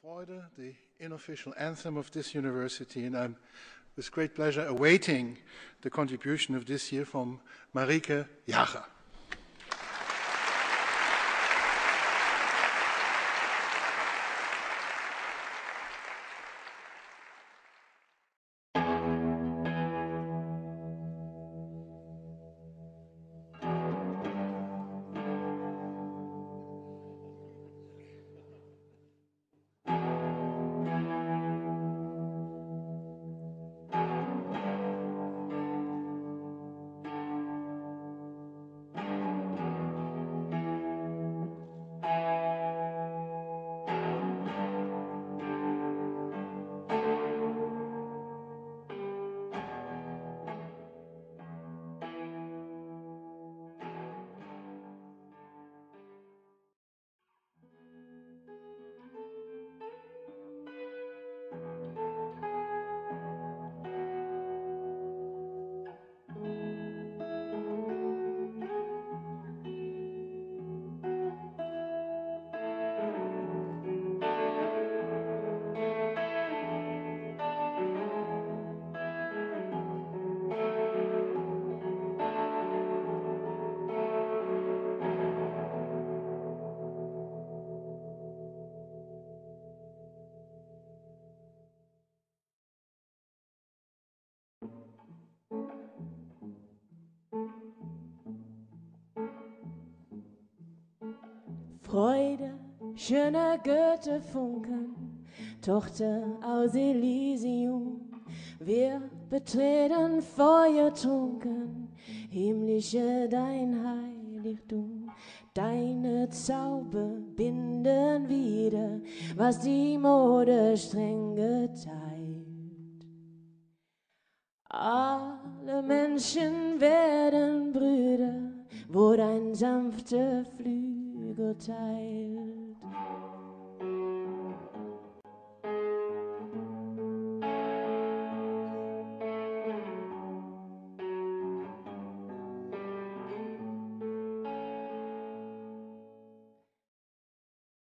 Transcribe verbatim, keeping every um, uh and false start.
Freude, the unofficial anthem of this university, and I'm with great pleasure awaiting the contribution of this year from Marike Jager. Freude, schöner Goethe-Funken, Tochter aus Elysium. Wir betreten feuertrunken, himmlische dein Heiligtum. Deine Zauber binden wieder, was die Mode streng geteilt. Alle Menschen werden Brüder, wo dein sanfter Flügel teilt.